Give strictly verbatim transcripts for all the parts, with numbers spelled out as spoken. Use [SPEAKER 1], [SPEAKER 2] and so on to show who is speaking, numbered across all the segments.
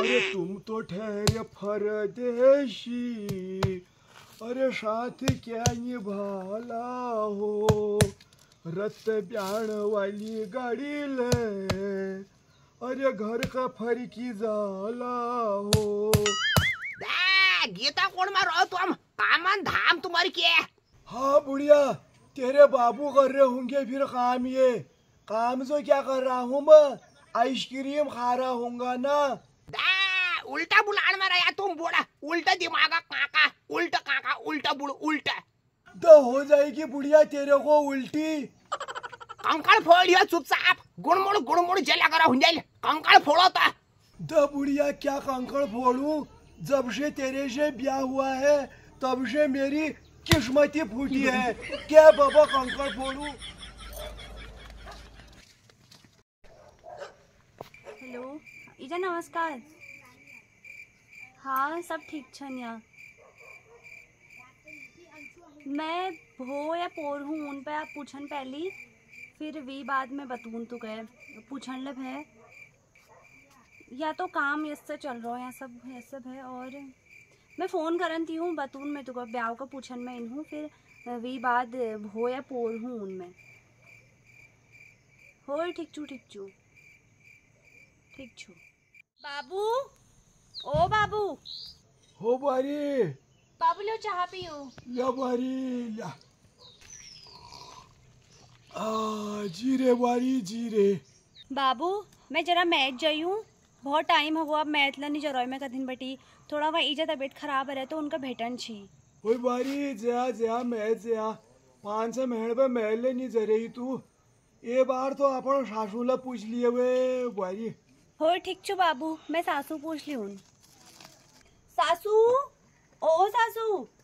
[SPEAKER 1] अरे तुम तो ठहरे परदेशी, अरे साथ क्या निभाला हो, रत ब्याण वाली गाड़ी ले, अरे घर का फरकी जाला हो।
[SPEAKER 2] गीता कौन मारो तुम, कामन धाम तुम्हारी क्या?
[SPEAKER 1] हाँ बुढ़िया, तेरे बाबू कर रहे होंगे फिर काम। ये काम जो क्या कर रहा हूँ मैं, आइसक्रीम खा रहा हूँगा ना।
[SPEAKER 2] उल्टा बुलान मारा या तुम बोला, उल्टा दिमाग काका, उल्टा काका, उल्टा बुड़, उल्टा
[SPEAKER 1] तो हो जाएगी बुढ़िया तेरे को उल्टी।
[SPEAKER 2] कंकड़ फोड़ियो चुपचाप, गुड़मुड़ गुड़मुड़ जला करा हुंजल, कंकड़ फोड़ो ता।
[SPEAKER 1] द बुढ़िया क्या कंकड़ फोड़ू, जब से तेरे से ब्याह हुआ है तब से मेरी किस्मती फूटी है। क्या बाबा कंकड़ फोड़ू।
[SPEAKER 3] हेलो इजा, नमस्कार। हाँ सब ठीक छन यहाँ। मैं भो या पोर हूँ उन पे आप पूछन पहली, फिर वी बाद में बतून तो गए पूछन लब है, या तो काम ये से चल रहा है या सब ये सब है। और मैं फ़ोन करन थी हूँ बतून में तो ब्याह का पूछन में इन हूँ, फिर वी बाद भो या पोर हूँ उनमें। हो ठीक छू ठीक छू ठीक छू। बाबू, ओ बाबू।
[SPEAKER 1] हो बारी
[SPEAKER 3] बाबू लो चाह पियो।
[SPEAKER 1] ला बारी ला। आ जीरे बारी जीरे।
[SPEAKER 3] बाबू मैं जरा मैच जाई हूँ, बहुत टाइम हुआ, अब मैथ ला नहीं जरोय में कथिन बटी, थोड़ा वह इजा तबीयत खराब है तो उनका भेटन छी।
[SPEAKER 1] ओए बारी जया जया मैं जया पाँच सौ महीने पे महले नहीं जा रही तू। ये बार तो अपन सासू ला पूछ लिए वे बारी।
[SPEAKER 3] हो ठीक छो बाबू, मैं सासू पूछ ली हूँ। सासू, ओ सासू,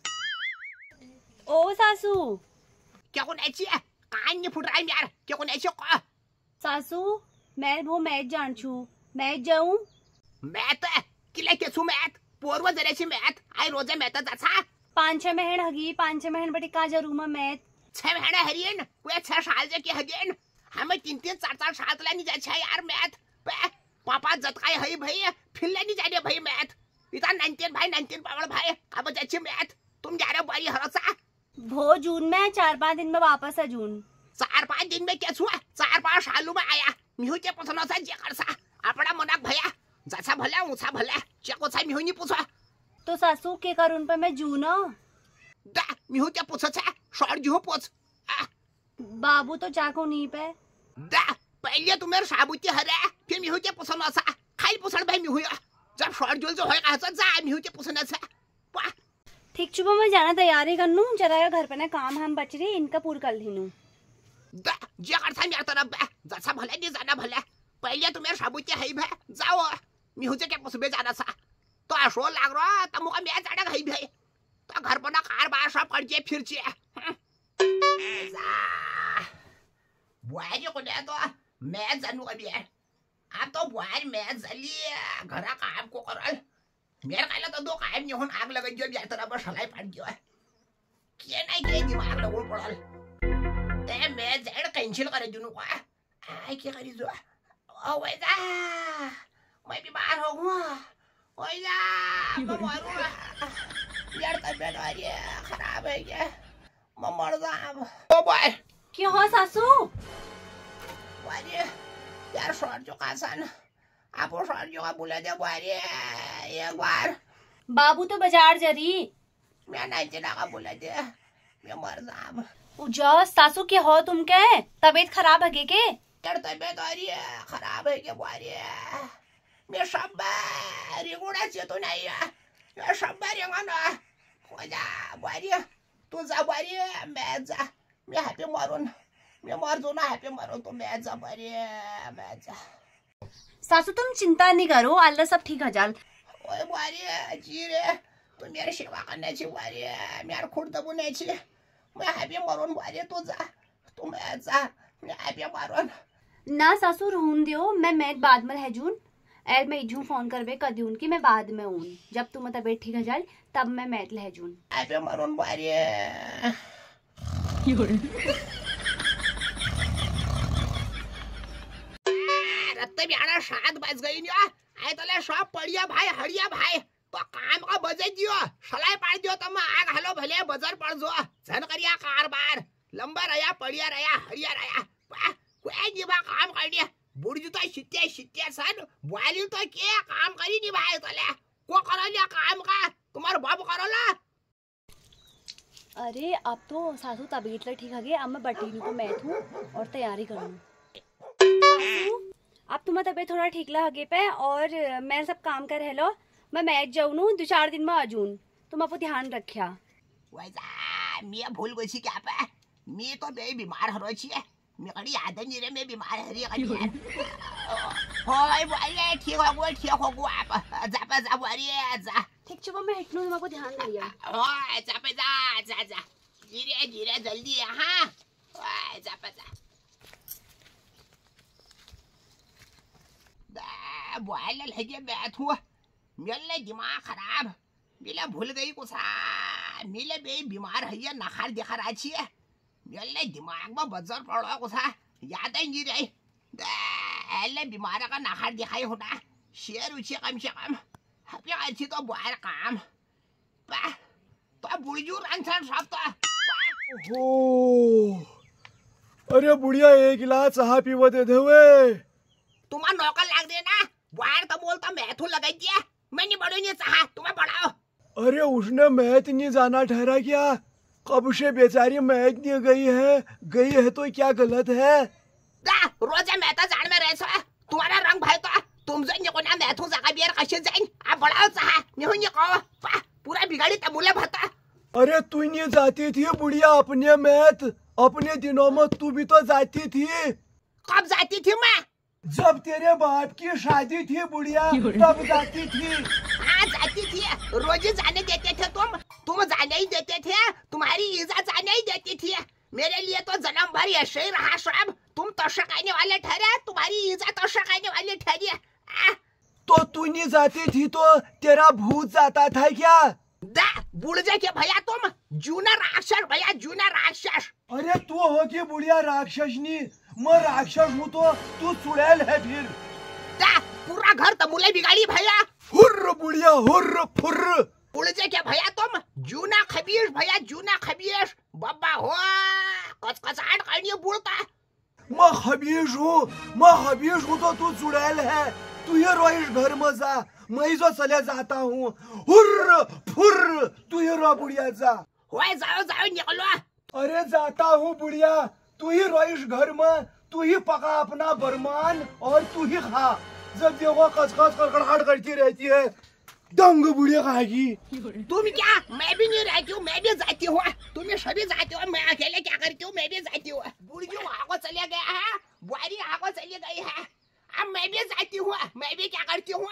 [SPEAKER 3] ओ सासू।
[SPEAKER 2] क्या कौन ऐसी है, कान नहीं फुट रहा है यार, क्या कौन ऐसी है?
[SPEAKER 3] सासू मैं वो मैच जान छू, मैच जाऊं?
[SPEAKER 2] मैथ किले के छू मैथ, पोरवा जरे सी मैथ, आई रोजे मैथ जैसा।
[SPEAKER 3] पाँच छह महीने हगी, पाँच छह महीने बटी का जरूर मैं मैथ।
[SPEAKER 2] छह महीने हरियन, कोई छह साल जे के हगियन, हमें तीन तीन चार चार साल तला नहीं जाए यार मैथ। पापा जतकाय हई भाई, फिर ले नहीं जाने भाई मैथ। इतना नाइनटीन भाई नाइनटीन पावड़ भाई, अब जाए मैथ, तुम जा रहे हो बारी हरसा।
[SPEAKER 3] भो जून में चार पाँच दिन में वापस है जून।
[SPEAKER 2] चार पाँच दिन में क्या छुआ, चार पाँच सालों में आया। मिहू के पसंद सा जे करसा, अपना मनाक भैया, जैसा भला ऊंचा भला, चेको सा मिहू नहीं पूछा।
[SPEAKER 3] तो सासू के करुन पे मैं जूना।
[SPEAKER 2] दा मिहू के पूछा छा, शॉर्ट जो पूछ।
[SPEAKER 3] बाबू तो चाको नहीं पे।
[SPEAKER 2] दा पहले तू मेरे साबुती हरे, फिर मिहू के पसंद सा, खाई पसंद भाई मिहू या। जब शॉर्ट जो जो होएगा तो जा मिहू के पसंद सा। वाह
[SPEAKER 3] ठीक चुपा मैं जाना तैयारी कर लूं, जरा घर पे ना काम हम बच रही इनका पूरा कर लीनू।
[SPEAKER 2] दा जे करता मेरे तरफ जैसा भले नहीं जाना भले, पहले तू मेरे साबुती है भे, जाओ मिहू के पसंद जाना सा। तो आशो लाग रहा तब मुका मैं जाना है भाई, तो घर पर ना कार बार सब कर जे फिर जे। बुआरी को दे तो मैं जानू अभी है, आप तो बुआरी मैं जली घर काम को करल, मेरे कहला तो दो काम नहीं होन, आग लग जो भी तरह बस हलाई पड़ गया है, क्या नहीं के दिमाग लगोल पड़ल, ते मैं जेड कैंसिल करे जुनू को, आई क्या करी जो, ओ वैसा, मैं बीमार हो गया, वैसा, मैं मरूँगा, यार तबीयत आ रही है, खराब है क्या, मैं मर जाऊँ, ओ बॉय,
[SPEAKER 3] क्यों हो सासू?
[SPEAKER 2] वारी यार शॉर्ट जो कासान, आप वो शॉर्ट जो का बुला दे वारी एक बार।
[SPEAKER 3] बाबू तो बाजार जा रही,
[SPEAKER 2] मैं नहीं चला का बुला दे, मैं मर जाऊँ।
[SPEAKER 3] उजा सासू क्या हो तुम के? तबीयत खराब है के?
[SPEAKER 2] यार तबीयत आ रही है, खराब है क्या वारी? मैं सब बारी गुड़ा से तो नहीं है, मैं सब बारी गाना, हो जा वारी, तू जा वारी, मैं जा, मैं हैप्पी मारून, मैं मार दो ना हैप्पी मारून तो मैं जा वारी, मैं जा।
[SPEAKER 3] सासू तुम चिंता नहीं करो, अल्लाह सब ठीक है जाल।
[SPEAKER 2] ओए वारी जी रे, तू मेरी सेवा करने छी वारी, मेरे खुद दबू नहीं छी, मैं हैप्पी मारून वारी, तू जा, तू मैं जा, मैं हैप्पी मारून।
[SPEAKER 3] ना सासू रहून दियो, मैं मैं बाद में हैजून, ऐल मैं इजू फोन करबे कर दून की मैं बाद में हूँ, जब तुम तबीयत ठीक है जाल तब मैं मैथ लहजून।
[SPEAKER 2] हैप्पी मारून वारी। रत्ते भी आना सात बज गई नहीं, भाई तले सब पड़िया भाई हड़िया भाई तो काम का बजट दियो सलाई पाड़ दियो तो मैं आग हलो भले बाजार पड़ जो जन करिया कारबार लंबा रया पड़िया रया हड़िया रया कोई जीवा काम कर दिया बुढ़ी तो शित्ते शित्ते सन वाली तो के काम करी नहीं भाई तले को करो लिया काम का तुम्हारा बाप करो ला।
[SPEAKER 3] अरे अब तो सासू तबीयत ठीक है गई, अब मैं बटीनी को मैथ हूँ और तैयारी करूँ। अब तुम्हारा तबीयत थोड़ा ठीक लगे पे और मैं सब काम कर हेलो मैं मैच जाऊँ दो चार दिन में आजून तुम आपको ध्यान रखिया।
[SPEAKER 2] वैसा मैं भूल गई क्या पे मैं तो बे बीमार हो रही है मैं कड़ी याद नहीं रे मैं बीमार है रे कड़ी होय बोले ठीक हो गो ठीक हो गो आप जा पे जा बोरी जा
[SPEAKER 3] ठीक चुप मैं हिटनू तुम आपको ध्यान रखिया।
[SPEAKER 2] ओए जा पे जा जा जा धीरे धीरे जल्दी हां ओए जा पे जा दा बोले लगे बैठ हुआ मेरे दिमाग खराब मिला भूल गई कुछ मिले बे बीमार है ये नखार दिखा रही है मेरे दिमाग में बजर पड़ा कुछ याद ही नहीं रही एले बीमार का नखार दिखाई होता शेर ऊंचे कम से कम अभी अच्छी तो बाहर काम पा तो बुढ़ियो रंगसन सब तो
[SPEAKER 1] हो अरे बुढ़िया एक गिलास चाह पीवा दे दे वे
[SPEAKER 2] तुम्हारा नौकर लग देना बाहर तो बोलता मैं तो लगाई दिया मैं नहीं बढ़ूंगी चाह तुम्हें बढ़ाओ।
[SPEAKER 1] अरे उसने मैच नहीं जाना ठहरा क्या कब से बेचारी मैच नहीं गई है गई है तो क्या गलत है
[SPEAKER 2] दा रोजा मैं तो जान में रह सो तुम्हारा रंग भाई तो तुम जो को ना मैं तो जगह बियर कशे जाइन आप बढ़ाओ चाह नहीं होंगे को पूरा बिगाड़ी तमुले भता।
[SPEAKER 1] अरे तू नहीं जाती थी बुढ़िया अपने मैच अपने दिनों में तू भी तो जाती थी।
[SPEAKER 2] कब जाती थी मैं
[SPEAKER 1] जब तेरे बाप की शादी थी बुढ़िया तब जाती थी।
[SPEAKER 2] हाँ जाती थी रोज जाने देते थे तुम तुम जाने ही देते थे तुम्हारी इज्जत जाने ही देती थी मेरे लिए तो जन्म भर ऐसे ही रहा सब तुम तो शकाने वाले ठहरे तुम्हारी इज्जत तो शकाने वाली ठहरी।
[SPEAKER 1] तो तू नहीं जाती थी तो तेरा भूत जाता था क्या
[SPEAKER 2] दा बुढ़ जा के भैया तुम जूना राक्षस भैया जूना राक्षस।
[SPEAKER 1] अरे तू हो कि बुढ़िया राक्षसनी मैं राक्षस हूँ तो तू चुड़ैल है फिर
[SPEAKER 2] दा पूरा घर तमुले बिगाड़ी भैया
[SPEAKER 1] हुर्र बुढ़िया हुर्र फुर्र
[SPEAKER 2] बुढ़ जा के भैया तुम जूना खबीर भैया जूना खबीर बाबा हो कचकचाहट करनी बुढ़ता
[SPEAKER 1] मैं खबीर हूँ मैं खबीर हूँ तो तू चुड़ैल है तू ये रो इस घर में जा मैं जो चले जाता हूँ हुर्र फुर्र तू ये रो बुढ़िया जा
[SPEAKER 2] होए जाओ जाओ निकलो।
[SPEAKER 1] अरे जाता हूँ बुढ़िया तू ही रो इस घर में तू ही पका अपना बरमान और तू ही खा जब देखो कचकच कड़कड़ाहट करती रहती है दंग बुढ़िया खाएगी।
[SPEAKER 2] तुम क्या मैं भी नहीं रहती हूँ मैं भी जाती हूँ तुम सभी जाती हो मैं अकेले क्या करती हूँ मैं भी जाती हूँ बुढ़ियो वहाँ को चले गया है बुआरी वहाँ को चली गई है अब मैं भी जाती हूँ मैं भी क्या करती हूँ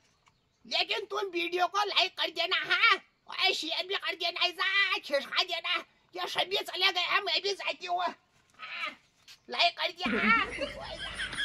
[SPEAKER 2] लेकिन तुम वीडियो को लाइक कर देना है और शेयर भी कर देना खिसका देना ये सभी चले गए हैं मैं भी जाती हूँ लाइक कर दिया।